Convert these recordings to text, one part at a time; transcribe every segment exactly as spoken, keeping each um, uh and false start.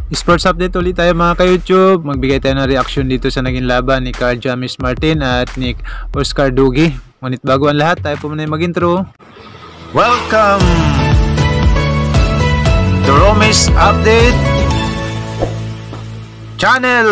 Sports update ulit tayo mga ka-YouTube. Magbigay tayo ng reaction dito sa naging laban ni Carl James Martin at ni Oscar Dugi. Ngunit bago ang lahat, tayo po muna mag-intro. Welcome to Romis Update Channel.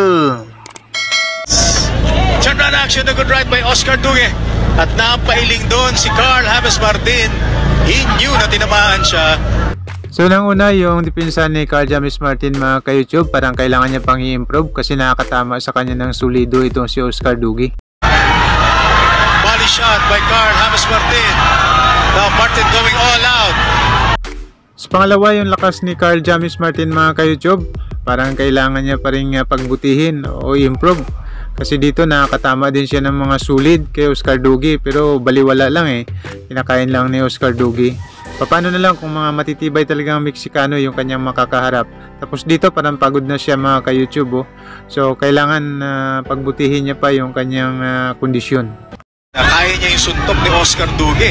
Turn run action, the good right by Oscar Dugi. At napailing doon si Carl James Martin. He knew na tinamaan siya. So nang una yung depensa ni Carl James Martin mga ka-YouTube, parang kailangan niya pang i-improve kasi nakakatama sa kanya ng solido itong si Oscar Dugi. Volley shot by Carl James Martin. Now Martin going all out. Sa pangalawa yung lakas ni Carl James Martin mga ka-YouTube, parang kailangan niya pa rin pagbutihin o improve. Kasi dito nakakatama din siya ng mga solid kay Oscar Dugi, pero baliwala lang eh. Kinakain lang ni Oscar Dugi. Paano na lang kung mga matitibay talagang Meksikano yung kanyang makakaharap. Tapos dito parang pagod na siya mga ka-YouTube. Oh. So kailangan uh, pagbutihin niya pa yung kanyang uh, kondisyon. Kaya niya yung suntok ni Oscar Dugi.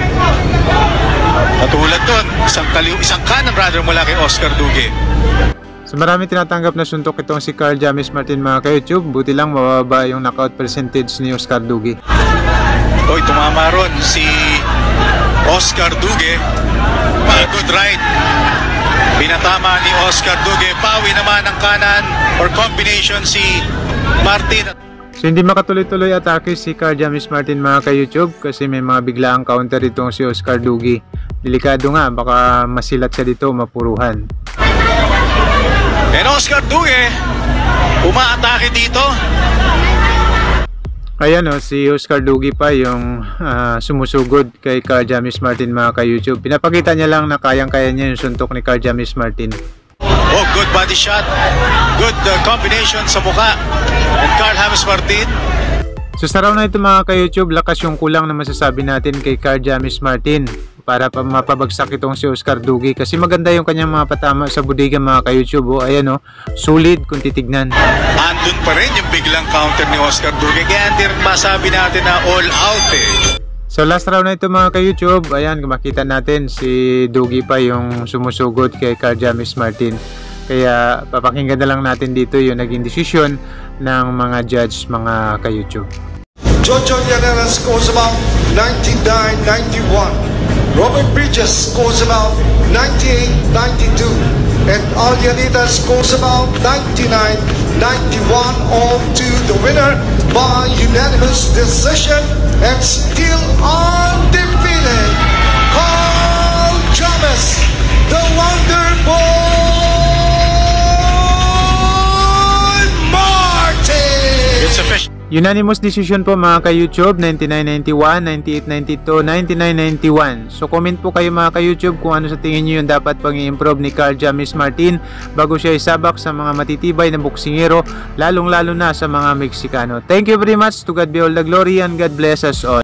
Katulad doon, isang, isang kanan rather mula kay Oscar Dugi. So marami tinatanggap na suntok itong si Carl James Martin mga ka-YouTube. Buti lang mababa yung knockout percentage ni Oscar Dugi. Oy, tumama ron si Oscar Dugi. Good right. Pinatama ni Oscar Dugi. Pawi naman ang kanan or combination si Martin. So hindi makatuloy-tuloy atake si Carl James Martin mga ka-YouTube kasi may mga biglaang counter itong si Oscar Dugi. Delikado nga, baka masilat siya dito, mapuruhan. And Oscar Dugi umaatake dito. Ayan o, si Oscar Dugi pa yung uh, sumusugod kay Carl James Martin mga ka-YouTube. Pinapakita niya lang na kayang-kaya niya yung suntok ni Carl James Martin. Oh, good body shot. Good uh, combination sa mukha. And Carl James Martin. So sa round na ito mga ka-YouTube, lakas yung kulang na masasabi natin kay Carl James Martin para pa mapabagsak itong si Oscar Dugi kasi maganda yung kanyang mga patama sa budiga mga ka-YouTube. Oh, ayan o, solid kung titignan. Andun pa rin yung biglang counter ni Oscar Dugi kaya hindi rin masabi natin na all out eh. So last round na ito mga ka-YouTube, ayan makita natin si Dugi pa yung sumusugod kay Carl James Martin. Kaya papakinggan na lang natin dito yung naging desisyon ng mga judge mga ka-YouTube. Jojo Llanera scores about ninety-nine ninety-one. Robert Bridges scores about ninety-eight ninety-two. And Alyanita scores about ninety-nine ninety-one. All to the winner by unanimous decision and still undefeated, Carl James, the Wonder Boy Martin. It's official. Unanimous decision po mga ka-YouTube, ninety-nine ninety-one, ninety-eight ninety-two, ninety-nine ninety-one. So comment po kayo mga ka-YouTube kung ano sa tingin nyo yung dapat pang i-improve ni Carl James Martin bago siya isabak sa mga matitibay na boksingero, lalong lalo na sa mga Meksikano. Thank you very much. To God be all the glory and God bless us all.